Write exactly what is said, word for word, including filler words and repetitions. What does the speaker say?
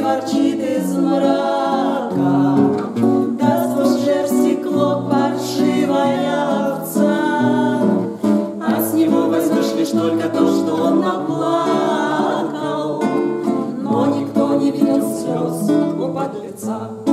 торчит из мрака, да сквозь шерсть стекло паршивая овца. А с него возьмешь лишь только то, что он наплакал, но никто не видел слез у подлеца.